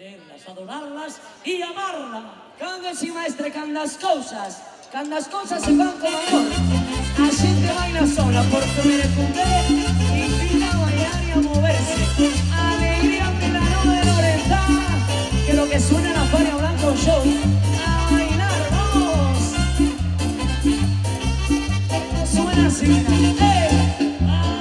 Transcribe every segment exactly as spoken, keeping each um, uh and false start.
quererlas, adorarlas y amarlas. Candes y maestre, candas cosas, candas cosas se van con amor. Así te baila sola por tu merecumbe, invita a bailar y a moverse. Alegría que la no de Lorenta, que lo que suena en la Fania Blanco Show. A bailar, vamos. Suena así, ¡eh!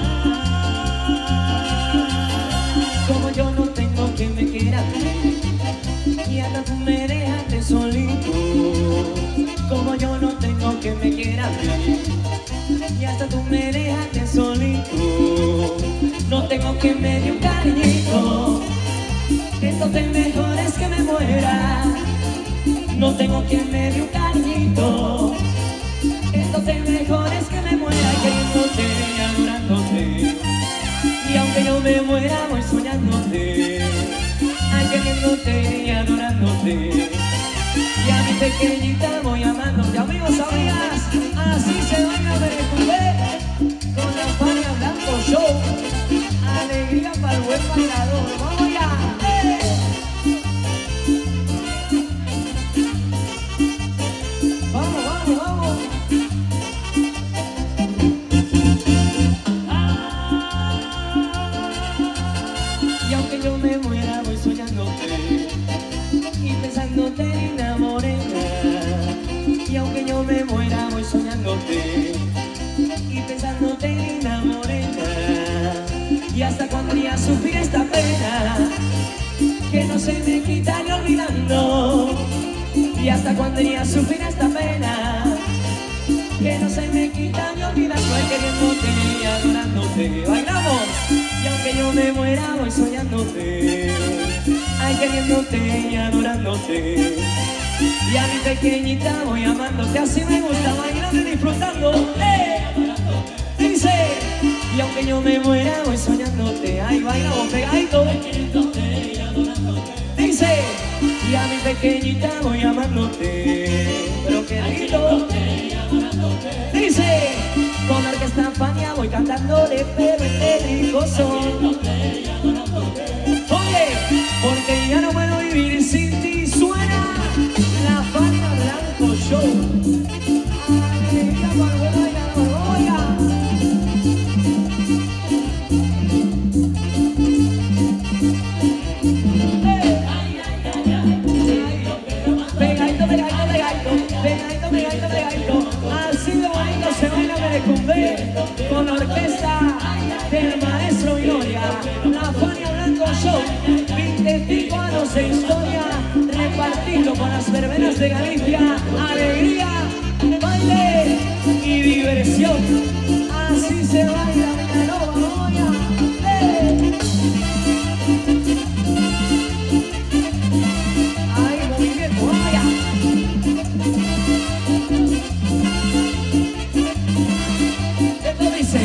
Como yo no tengo quien me quiera y hasta tú me dejaste solito. Como yo no tengo quien me quiera y hasta tú me dejaste solito. No tengo quien me dé un cariñito, entonces mejor es que me muera. No tengo quien me dé un cariñito, entonces mejor es que me muera queriéndote y adorándote. Y aunque yo me muera voy soñándote, ay, queriéndote y adorándote. Y a mi pequeñita voy amándote. Amigos, amigas, así se baila Merecumbe con la Fania Blanco Show. Alegría para el buen bailador. ¡Vamos ya! ¡Eh! ¡Vamos, vamos, vamos! Y aunque yo me muera voy soñándote y pensándote linda morena. Y aunque yo me muera voy soñándote y pensándote linda morena. Y hasta cuando ya sufrir esta pena que no se me quita ni olvidando. Y hasta cuando ya sufrir esta pena que no se me quita ni olvidando. Ay, queriéndote y adorándote. Bailamos. Y aunque yo me muera voy soñándote, ay, queriéndote y adorándote. Y a mi pequeñita voy amándote. Así me gusta, bailando y disfrutando. ¡Eh! Dice, y aunque yo me muera voy soñándote. Ay, bailamos pegadito. Dice, y a mi pequeñita voy amándote. Pero qué lindo. Dice, con la orquesta Fania voy cantándole, pero en rico son. Oye, porque ya no puedo vivir sin ti. Suena la Fania Blanco Show. Alegría para el buen bailador. Oiga. Pegadito, pegadito, pegadito, pegadito, pegadito, pegadito. Así de bonito se baila Merecumbe con la orquesta del maestro Gloria. La Fania Blanco Show, veinticinco años de historia, repartido con las verbenas de Galicia. Alegría, baile y diversión. Así se baila Villanova, Moya. ¡Eh! ¡Ay, movimiento, vaya! Esto dice,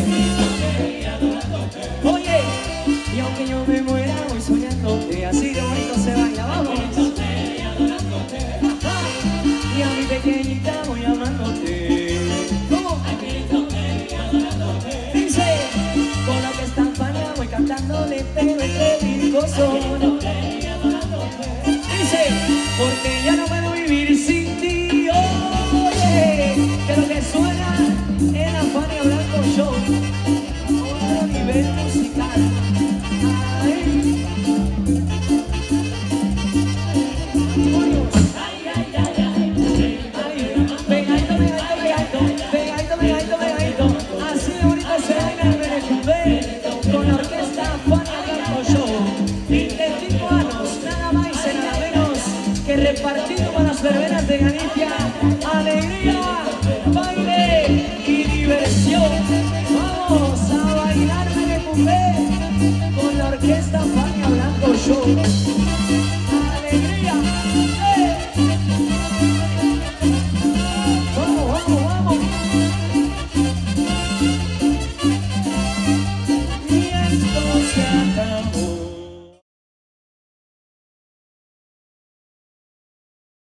oye, y aunque yo me muera voy soñándote. Así de bonito se baila, vamos. Ajá. Y a mi pequeñita voy amándote. ¿Cómo? Dice, con la que está en Fania voy cantándole, pero entre mil cosas. Dice, porque ya no puedo vivir sin ti. Oye, que lo que suena en la Fania Blanco Show, otro nivel musical. Ay. Ay, ay, ay, ay. Ay, pegadito, pegadito, pegadito, pegadito, pegadito, pegadito. Así de bonito se baila el Merecumbe con la orquesta Fania Blanco Show. veinticinco años, nada más y nada menos que repartido con las verbenas de Galicia. ¡Alegría!